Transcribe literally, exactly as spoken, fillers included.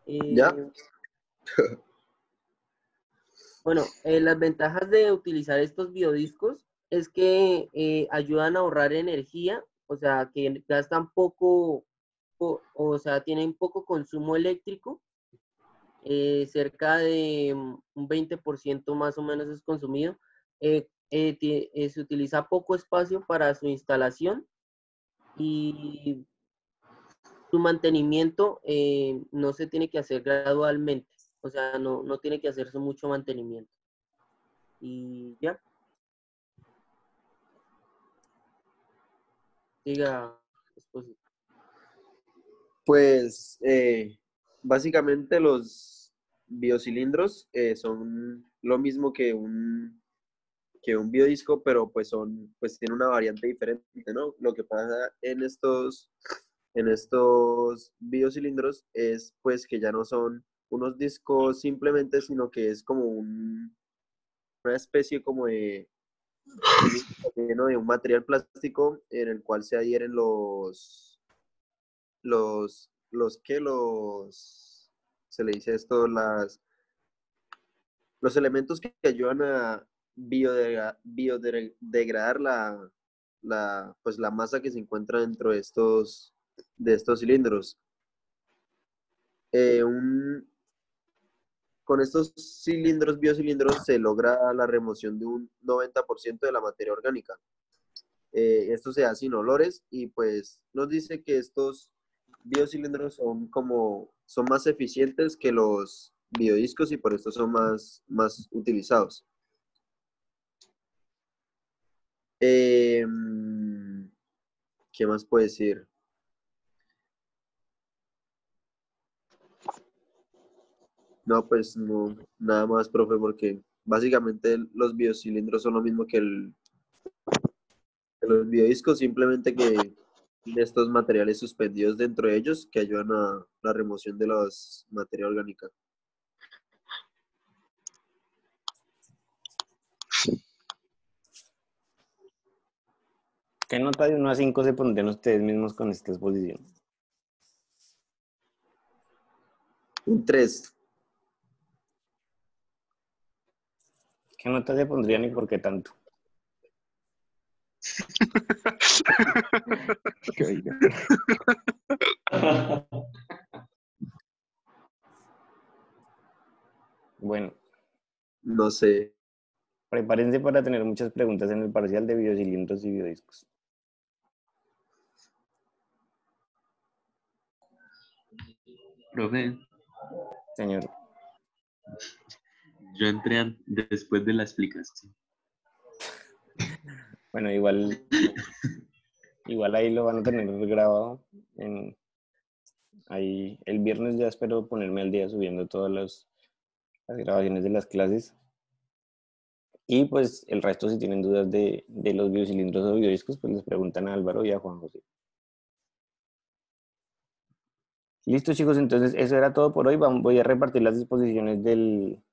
¿Ya? Eh, bueno, eh, las ventajas de utilizar estos biodiscos es que eh, ayudan a ahorrar energía, o sea, que gastan poco, po- o sea, tienen poco consumo eléctrico, eh, cerca de mm, un veinte por ciento más o menos es consumido. Eh, eh, ti- eh, se utiliza poco espacio para su instalación y su mantenimiento eh, no se tiene que hacer gradualmente, o sea, no, no tiene que hacerse mucho mantenimiento. Y ya, diga, esposo. Pues eh, básicamente los biocilindros eh, son lo mismo que un, que un biodisco, pero pues son, pues tiene una variante diferente, ¿no? Lo que pasa en estos, en estos biocilindros es pues que ya no son unos discos simplemente, sino que es como un, una especie como de cilindro lleno de un material plástico en el cual se adhieren los, los, los que los, se le dice esto, las, los elementos que ayudan a biodegra- biodegradar la, la, pues la masa que se encuentra dentro de estos, de estos cilindros. Eh, un, con estos cilindros, biocilindros, se logra la remoción de un noventa por ciento de la materia orgánica. Eh, esto se hace sin olores y pues nos dice que estos biocilindros son como, son más eficientes que los biodiscos y por esto son más, más utilizados. Eh, ¿Qué más puedo decir? No, pues no, nada más, profe, porque básicamente los biocilindros son lo mismo que, el, que los biodiscos, simplemente que tiene estos materiales suspendidos dentro de ellos que ayudan a la remoción de la materia orgánica. ¿Qué nota de uno a cinco se pondrían ustedes mismos con esta exposición? Un tres. ¿Qué nota se pondrían y por qué tanto? Bueno, No sé. prepárense para tener muchas preguntas en el parcial de biocilindros y biodiscos. Profe, Señor, yo entré an- después de la explicación. bueno, igual, igual ahí lo van a tener grabado. En, ahí, el viernes ya espero ponerme al día subiendo todas las, las grabaciones de las clases. Y pues el resto, si tienen dudas de, de los biocilindros o biodiscos, pues les preguntan a Álvaro y a Juan José. Listo, chicos, entonces eso era todo por hoy. Vamos- Voy a repartir las disposiciones del,